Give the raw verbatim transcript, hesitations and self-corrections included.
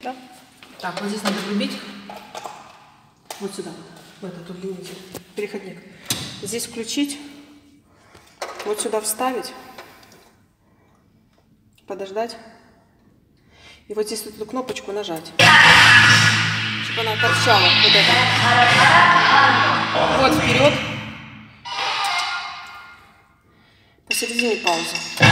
Да? Так, вот здесь надо врубить. Вот сюда, в этот удлинитель, переходник. Здесь включить. Вот сюда вставить. Подождать. И вот здесь эту кнопочку нажать. Чтобы она торчала. Вот это. Вот вперед. Посередине паузы.